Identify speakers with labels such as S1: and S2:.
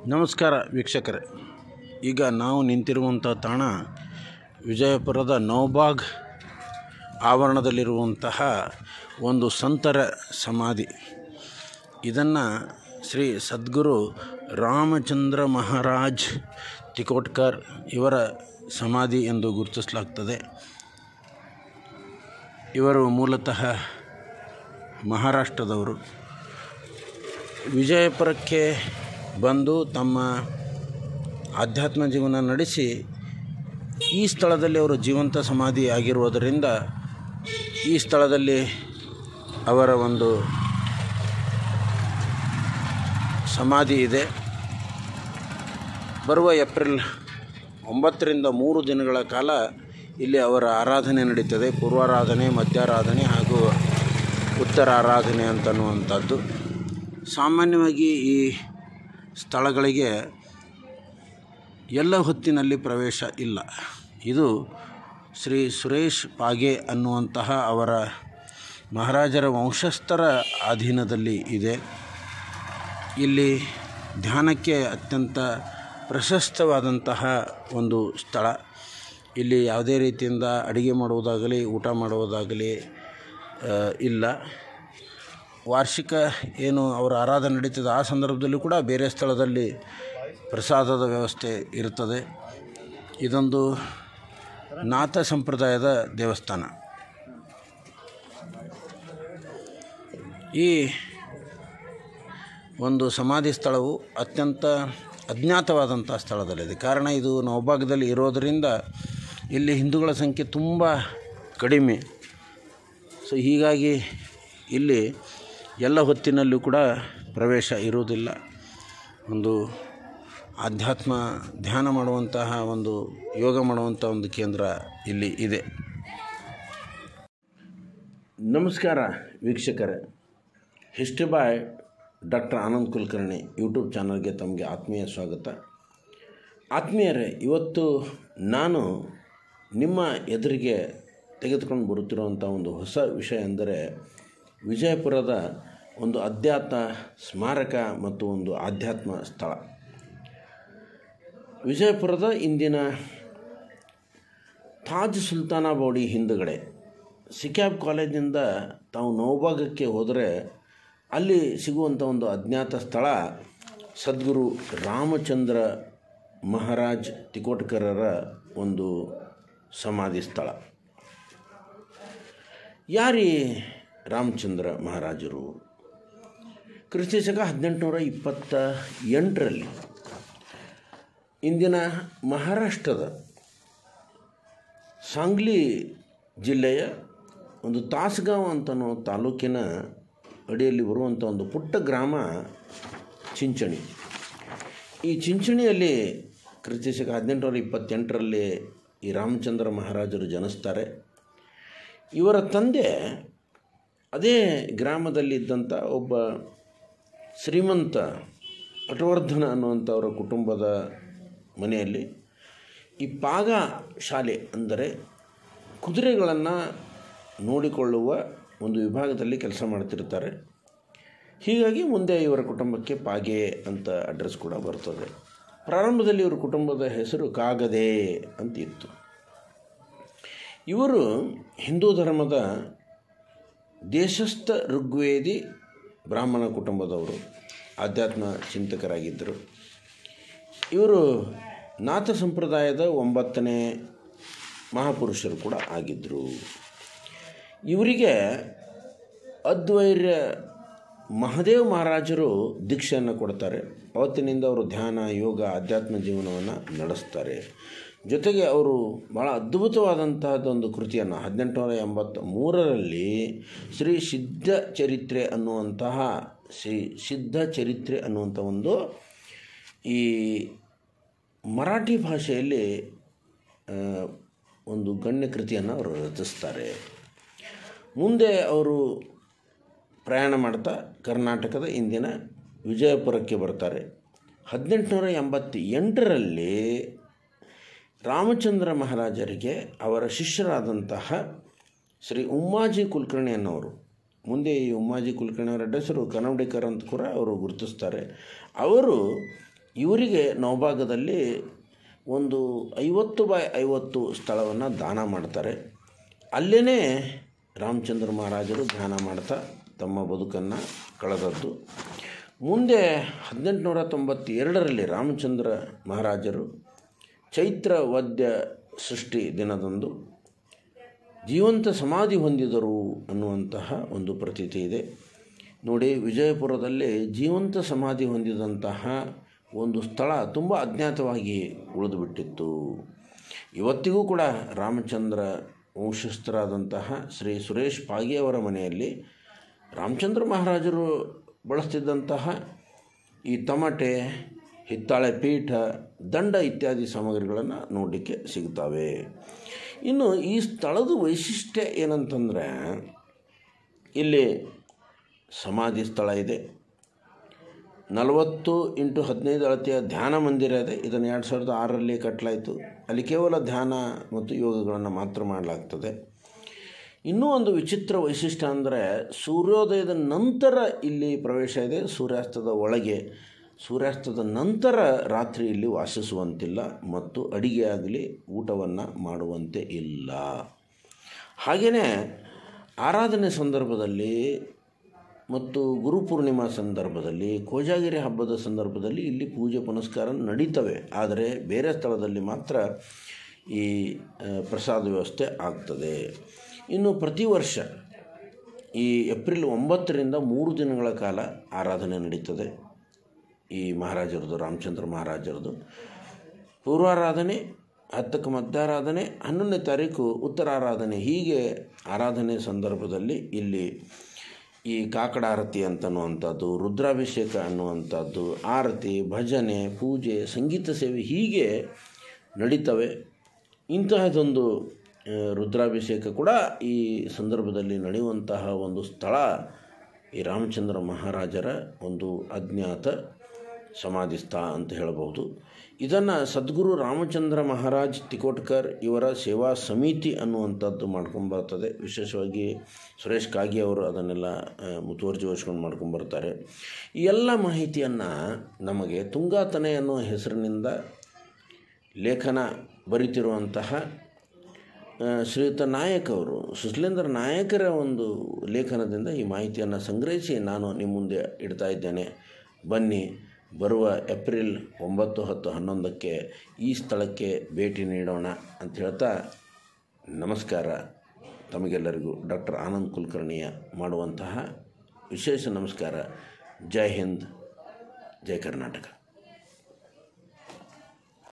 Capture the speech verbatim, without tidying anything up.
S1: ನಮಸ್ಕಾರ ವೀಕ್ಷಕರೇ, ಈಗ ನಾವು ನಿಂತಿರುವಂಥ ತಾಣ ವಿಜಯಪುರದ ನೌಬಾಗ್ ಆವರಣದಲ್ಲಿರುವಂತಹ ಒಂದು ಸಂತರ ಸಮಾಧಿ. ಇದನ್ನು ಶ್ರೀ ಸದ್ಗುರು ರಾಮಚಂದ್ರ ಮಹಾರಾಜ್ ತಿಕೋಟ್ಕರ್ ಇವರ ಸಮಾಧಿ ಎಂದು ಗುರುತಿಸಲಾಗ್ತದೆ. ಇವರು ಮೂಲತಃ ಮಹಾರಾಷ್ಟ್ರದವರು. ವಿಜಯಪುರಕ್ಕೆ ಬಂದು ತಮ್ಮ ಆಧ್ಯಾತ್ಮ ಜೀವನ ನಡೆಸಿ ಈ ಸ್ಥಳದಲ್ಲಿ ಅವರು ಜೀವಂತ ಸಮಾಧಿ ಆಗಿರುವುದರಿಂದ ಈ ಸ್ಥಳದಲ್ಲಿ ಅವರ ಒಂದು ಸಮಾಧಿ ಇದೆ. ಬರುವ ಏಪ್ರಿಲ್ ಒಂಬತ್ತರಿಂದ ಮೂರು ದಿನಗಳ ಕಾಲ ಇಲ್ಲಿ ಅವರ ಆರಾಧನೆ ನಡೀತದೆ. ಪೂರ್ವಾರಾಧನೆ, ಮಧ್ಯಾರಾಧನೆ ಹಾಗೂ ಉತ್ತರ ಆರಾಧನೆ ಅಂತನ್ನುವಂಥದ್ದು. ಸಾಮಾನ್ಯವಾಗಿ ಈ ಸ್ಥಳಗಳಿಗೆ ಎಲ್ಲ ಹೊತ್ತಿನಲ್ಲಿ ಪ್ರವೇಶ ಇಲ್ಲ. ಇದು ಶ್ರೀ ಸುರೇಶ್ ಪಾಗೆ ಅನ್ನುವಂತಹ ಅವರ ಮಹಾರಾಜರ ವಂಶಸ್ಥರ ಅಧೀನದಲ್ಲಿ ಇದೆ. ಇಲ್ಲಿ ಧ್ಯಾನಕ್ಕೆ ಅತ್ಯಂತ ಪ್ರಶಸ್ತವಾದಂತಹ ಒಂದು ಸ್ಥಳ. ಇಲ್ಲಿ ಯಾವುದೇ ರೀತಿಯಿಂದ ಅಡುಗೆ ಮಾಡುವುದಾಗಲಿ ಊಟ ಮಾಡುವುದಾಗಲಿ ಇಲ್ಲ. ವಾರ್ಷಿಕ ಏನು ಅವರ ಆರಾಧನೆ ನಡೀತದೆ ಆ ಸಂದರ್ಭದಲ್ಲೂ ಕೂಡ ಬೇರೆ ಸ್ಥಳದಲ್ಲಿ ಪ್ರಸಾದದ ವ್ಯವಸ್ಥೆ ಇರುತ್ತದೆ. ಇದೊಂದು ನಾಥ ಸಂಪ್ರದಾಯದ ದೇವಸ್ಥಾನ. ಈ ಒಂದು ಸಮಾಧಿ ಸ್ಥಳವು ಅತ್ಯಂತ ಅಜ್ಞಾತವಾದಂಥ ಸ್ಥಳದಲ್ಲಿದೆ. ಕಾರಣ ಇದು ನೌಬಾಗದಲ್ಲಿ ಇರೋದರಿಂದ ಇಲ್ಲಿ ಹಿಂದೂಗಳ ಸಂಖ್ಯೆ ತುಂಬ ಕಡಿಮೆ. ಸೊ ಹೀಗಾಗಿ ಇಲ್ಲಿ ಎಲ್ಲ ಹೊತ್ತಿನಲ್ಲೂ ಕೂಡ ಪ್ರವೇಶ ಇರುವುದಿಲ್ಲ. ಒಂದು ಆಧ್ಯಾತ್ಮ ಧ್ಯಾನ ಮಾಡುವಂತಹ ಒಂದು ಯೋಗ ಮಾಡುವಂಥ ಒಂದು ಕೇಂದ್ರ ಇಲ್ಲಿ ಇದೆ. ನಮಸ್ಕಾರ ವೀಕ್ಷಕರೇ, history by doctor Anand Kulkarni YouTube ಚಾನಲ್ಗೆ ತಮಗೆ ಆತ್ಮೀಯ ಸ್ವಾಗತ. ಆತ್ಮೀಯರೇ, ಇವತ್ತು ನಾನು ನಿಮ್ಮ ಎದುರಿಗೆ ತೆಗೆದುಕೊಂಡು ಬರುತ್ತಿರುವಂಥ ಒಂದು ಹೊಸ ವಿಷಯ ಎಂದರೆ ವಿಜಯಪುರದ ಒಂದು ಅಧ್ಯಾತ್ಮ ಸ್ಮಾರಕ ಮತ್ತು ಒಂದು ಆಧ್ಯಾತ್ಮ ಸ್ಥಳ. ವಿಜಯಪುರದ ಇಂದಿನ ತಾಜ್ ಸುಲ್ತಾನಾಬಾಡಿ ಹಿಂದುಗಡೆ ಸಿಕ್ಯಾಬ್ ಕಾಲೇಜಿನಿಂದ ತಾವು ನೌಬಾಗಕ್ಕೆ ಹೋದರೆ ಅಲ್ಲಿ ಸಿಗುವಂಥ ಒಂದು ಅಜ್ಞಾತ ಸ್ಥಳ ಸದ್ಗುರು ರಾಮಚಂದ್ರ ಮಹಾರಾಜ್ ತಿಕೋಟ್ಕರರ ಒಂದು ಸಮಾಧಿ ಸ್ಥಳ. ಯಾರೀ ರಾಮಚಂದ್ರ ಮಹಾರಾಜರು? ಕ್ರಿಸ್ತಶಕ ಹದಿನೆಂಟುನೂರ ಇಪ್ಪತ್ತ ಎಂಟರಲ್ಲಿ ಇಂದಿನ ಮಹಾರಾಷ್ಟ್ರದ ಸಾಂಗ್ಲಿ ಜಿಲ್ಲೆಯ ಒಂದು ತಾಸ್ಗಾಂವ್ ಅಂತನೋ ತಾಲೂಕಿನ ಅಡಿಯಲ್ಲಿ ಬರುವಂಥ ಒಂದು ಪುಟ್ಟ ಗ್ರಾಮ ಚಿಂಚಣಿ. ಈ ಚಿಂಚಣಿಯಲ್ಲಿ ಕ್ರಿಸ್ತಶಕ ಹದಿನೆಂಟುನೂರ ಇಪ್ಪತ್ತೆಂಟರಲ್ಲಿ ಈ ರಾಮಚಂದ್ರ ಮಹಾರಾಜರು ಜನಿಸ್ತಾರೆ. ಇವರ ತಂದೆ ಅದೇ ಗ್ರಾಮದಲ್ಲಿದ್ದಂಥ ಒಬ್ಬ ಶ್ರೀಮಂತ ಪಟವರ್ಧನ ಅನ್ನುವಂಥವರ ಕುಟುಂಬದ ಮನೆಯಲ್ಲಿ ಈ ಪಾಗ ಶಾಲೆ ಅಂದರೆ ಕುದುರೆಗಳನ್ನು ನೋಡಿಕೊಳ್ಳುವ ಒಂದು ವಿಭಾಗದಲ್ಲಿ ಕೆಲಸ ಮಾಡ್ತಿರ್ತಾರೆ. ಹೀಗಾಗಿ ಮುಂದೆ ಇವರ ಕುಟುಂಬಕ್ಕೆ ಪಾಗೆ ಅಂತ ಅಡ್ರೆಸ್ ಕೂಡ ಬರ್ತದೆ. ಪ್ರಾರಂಭದಲ್ಲಿ ಇವರ ಕುಟುಂಬದ ಹೆಸರು ಕಾಗದೆ ಅಂತ ಇತ್ತು. ಇವರು ಹಿಂದೂ ಧರ್ಮದ ದೇಶಸ್ಥ ಋಗ್ವೇದಿ ಬ್ರಾಹ್ಮಣ ಕುಟುಂಬದವರು, ಆಧ್ಯಾತ್ಮ ಚಿಂತಕರಾಗಿದ್ದರು. ಇವರು ನಾಥ ಸಂಪ್ರದಾಯದ ಒಂಬತ್ತನೇ ಮಹಾಪುರುಷರು ಕೂಡ ಆಗಿದ್ದರು. ಇವರಿಗೆ ಅದ್ವೈರ್ಯ ಮಹಾದೇವ್ ಮಹಾರಾಜರು ದೀಕ್ಷೆಯನ್ನು ಕೊಡ್ತಾರೆ. ಅವತ್ತಿನಿಂದ ಅವರು ಧ್ಯಾನ, ಯೋಗ, ಆಧ್ಯಾತ್ಮ ಜೀವನವನ್ನು ನಡೆಸ್ತಾರೆ. ಜೊತೆಗೆ ಅವರು ಭಾಳ ಅದ್ಭುತವಾದಂತಹದ್ದೊಂದು ಕೃತಿಯನ್ನು ಹದಿನೆಂಟುನೂರ ಎಂಬತ್ತ ಮೂರರಲ್ಲಿ ಶ್ರೀ ಸಿದ್ಧ ಚರಿತ್ರೆ ಅನ್ನುವಂತಹ ಶ್ರೀ ಸಿದ್ಧ ಚರಿತ್ರೆ ಅನ್ನುವಂಥ ಒಂದು ಈ ಮರಾಠಿ ಭಾಷೆಯಲ್ಲಿ ಒಂದು ಗಣ್ಯ ಕೃತಿಯನ್ನು ಅವರು ರಚಿಸ್ತಾರೆ. ಮುಂದೆ ಅವರು ಪ್ರಯಾಣ ಮಾಡ್ತಾ ಕರ್ನಾಟಕದ ಇಂದಿನ ವಿಜಯಪುರಕ್ಕೆ ಬರ್ತಾರೆ. ಹದಿನೆಂಟುನೂರ ಎಂಬತ್ತ ಎಂಟರಲ್ಲಿ ರಾಮಚಂದ್ರ ಮಹಾರಾಜರಿಗೆ ಅವರ ಶಿಷ್ಯರಾದಂತಹ ಶ್ರೀ ಉಮ್ಮಾಜಿ ಕುಲಕರ್ಣಿ ಅನ್ನೋರು, ಮುಂದೆ ಈ ಉಮ್ಮಾಜಿ ಕುಲಕರ್ಣಿ ಅವರ ಹೆಸರು ಕನ್ನಡಿಕರ್ ಅಂತ ಕೂಡ ಅವರು ಗುರುತಿಸ್ತಾರೆ. ಅವರು ಇವರಿಗೆ ನವಭಾಗದಲ್ಲಿ ಒಂದು ಐವತ್ತು ಬೈ ಐವತ್ತು ಸ್ಥಳವನ್ನು ದಾನ ಮಾಡ್ತಾರೆ. ಅಲ್ಲೇ ರಾಮಚಂದ್ರ ಮಹಾರಾಜರು ಧ್ಯಾನ ಮಾಡ್ತಾ ತಮ್ಮ ಬದುಕನ್ನು ಕಳೆದದ್ದು. ಮುಂದೆ ಹದಿನೆಂಟುನೂರ ತೊಂಬತ್ತೆರಡರಲ್ಲಿ ರಾಮಚಂದ್ರ ಮಹಾರಾಜರು ಚೈತ್ರ ವದ್ಯ ಸೃಷ್ಟಿ ದಿನದಂದು ಜೀವಂತ ಸಮಾಧಿ ಹೊಂದಿದರು ಅನ್ನುವಂತಹ ಒಂದು ಪ್ರತೀತಿ ಇದೆ. ನೋಡಿ, ವಿಜಯಪುರದಲ್ಲಿ ಜೀವಂತ ಸಮಾಧಿ ಹೊಂದಿದಂತಹ ಒಂದು ಸ್ಥಳ ತುಂಬ ಅಜ್ಞಾತವಾಗಿ ಉಳಿದುಬಿಟ್ಟಿತ್ತು. ಇವತ್ತಿಗೂ ಕೂಡ ರಾಮಚಂದ್ರ ವಂಶಸ್ಥರಾದಂತಹ ಶ್ರೀ ಸುರೇಶ್ ಪಾಗಿಯವರ ಮನೆಯಲ್ಲಿ ರಾಮಚಂದ್ರ ಮಹಾರಾಜರು ಬಳಸ್ತಿದ್ದಂತಹ ಈ ತಮಟೆ, ಹಿತ್ತಾಳೆ ಪೀಠ, ದಂಡ ಇತ್ಯಾದಿ ಸಾಮಗ್ರಿಗಳನ್ನು ನೋಡಲಿಕ್ಕೆ ಸಿಗ್ತವೆ. ಇನ್ನು ಈ ಸ್ಥಳದ ವೈಶಿಷ್ಟ್ಯ ಏನಂತಂದರೆ, ಇಲ್ಲಿ ಸಮಾಧಿ ಸ್ಥಳ ಇದೆ, ನಲವತ್ತು ಇಂಟು ಹದಿನೈದು ಅಳತೆಯ ಧ್ಯಾನ ಮಂದಿರ ಇದೆ. ಇದನ್ನು ಎರಡು ಸಾವಿರದ ಆರರಲ್ಲಿ ಕಟ್ಟಲಾಯಿತು. ಅಲ್ಲಿ ಕೇವಲ ಧ್ಯಾನ ಮತ್ತು ಯೋಗಗಳನ್ನು ಮಾತ್ರ ಮಾಡಲಾಗ್ತದೆ. ಇನ್ನೂ ಒಂದು ವಿಚಿತ್ರ ವೈಶಿಷ್ಟ್ಯ ಅಂದರೆ, ಸೂರ್ಯೋದಯದ ನಂತರ ಇಲ್ಲಿ ಪ್ರವೇಶ ಇದೆ, ಸೂರ್ಯಾಸ್ತದ ಒಳಗೆ. ಸೂರ್ಯಾಸ್ತದ ನಂತರ ರಾತ್ರಿ ಇಲ್ಲಿ ವಾಸಿಸುವಂತಿಲ್ಲ ಮತ್ತು ಅಡಿಗೆಯಾಗಲಿ ಊಟವನ್ನು ಮಾಡುವಂತೆ ಇಲ್ಲ. ಹಾಗೆಯೇ ಆರಾಧನೆ ಸಂದರ್ಭದಲ್ಲಿ ಮತ್ತು ಗುರುಪೂರ್ಣಿಮಾ ಸಂದರ್ಭದಲ್ಲಿ, ಕೋಜಾಗಿರಿ ಹಬ್ಬದ ಸಂದರ್ಭದಲ್ಲಿ ಇಲ್ಲಿ ಪೂಜೆ ಪುನಸ್ಕಾರ ನಡೀತವೆ. ಆದರೆ ಬೇರೆ ಸ್ಥಳದಲ್ಲಿ ಮಾತ್ರ ಈ ಪ್ರಸಾದ ವ್ಯವಸ್ಥೆ ಆಗ್ತದೆ. ಇನ್ನು ಪ್ರತಿ ವರ್ಷ ಈ ಏಪ್ರಿಲ್ ಒಂಬತ್ತರಿಂದ ಮೂರು ದಿನಗಳ ಕಾಲ ಆರಾಧನೆ ನಡೀತದೆ. ಈ ಮಹಾರಾಜರದು, ರಾಮಚಂದ್ರ ಮಹಾರಾಜರದು ಪೂರ್ವಾರಾಧನೆ, ಹತ್ತಕ್ಕೆ ಮಧ್ಯಾರಾಧನೆ, ಹನ್ನೊಂದನೇ ತಾರೀಕು ಉತ್ತರಾರಾಧನೆ. ಹೀಗೆ ಆರಾಧನೆ ಸಂದರ್ಭದಲ್ಲಿ ಇಲ್ಲಿ ಈ ಕಾಕಡಾರತಿ ಅಂತನ್ನುವಂಥದ್ದು, ರುದ್ರಾಭಿಷೇಕ ಅನ್ನುವಂಥದ್ದು, ಆರತಿ, ಭಜನೆ, ಪೂಜೆ, ಸಂಗೀತ ಸೇವೆ ಹೀಗೆ ನಡೀತವೆ. ಇಂತಹದೊಂದು ರುದ್ರಾಭಿಷೇಕ ಕೂಡ ಈ ಸಂದರ್ಭದಲ್ಲಿ ನಡೆಯುವಂತಹ ಒಂದು ಸ್ಥಳ ಈ ರಾಮಚಂದ್ರ ಮಹಾರಾಜರ ಒಂದು ಅಜ್ಞಾತ ಸಮಾಧಿ ಸ್ಥಳ ಅಂತ ಹೇಳಬಹುದು. ಇದನ್ನು ಸದ್ಗುರು ರಾಮಚಂದ್ರ ಮಹಾರಾಜ್ ತಿಕೋಟ್ಕರ್ ಇವರ ಸೇವಾ ಸಮಿತಿ ಅನ್ನುವಂಥದ್ದು ಮಾಡ್ಕೊಂಬರ್ತದೆ. ವಿಶೇಷವಾಗಿ ಸುರೇಶ್ ಕಾಗಿ ಅವರು ಅದನ್ನೆಲ್ಲ ಮುತುವರ್ಜಿ ವಹಿಸ್ಕೊಂಡು ಮಾಡ್ಕೊಂಬರ್ತಾರೆ. ಈ ಎಲ್ಲ ಮಾಹಿತಿಯನ್ನು ನಮಗೆ ತುಂಗಾತನೆ ಅನ್ನೋ ಹೆಸರಿನಿಂದ ಲೇಖನ ಬರೀತಿರುವಂತಹ ಶ್ರೀಯುತ ನಾಯಕ್ ಅವರು, ಸುಶೀಲೇಂದ್ರ ನಾಯಕರ ಒಂದು ಲೇಖನದಿಂದ ಈ ಮಾಹಿತಿಯನ್ನು ಸಂಗ್ರಹಿಸಿ ನಾನು ನಿಮ್ಮ ಮುಂದೆ ಇಡ್ತಾ ಇದ್ದೇನೆ. ಬನ್ನಿ, ಬರುವ ಏಪ್ರಿಲ್ ಒಂಬತ್ತು, ಹತ್ತು, ಹನ್ನೊಂದಕ್ಕೆ ಈ ಸ್ಥಳಕ್ಕೆ ಭೇಟಿ ನೀಡೋಣ ಅಂತ ಹೇಳ್ತಾ ನಮಸ್ಕಾರ. ತಮಗೆಲ್ಲರಿಗೂ ಡಾಕ್ಟರ್ ಆನಂದ್ ಕುಲಕರ್ಣಿಯ ಮಾಡುವಂತಹ ವಿಶೇಷ ನಮಸ್ಕಾರ. ಜೈ ಹಿಂದ್, ಜೈ ಕರ್ನಾಟಕ.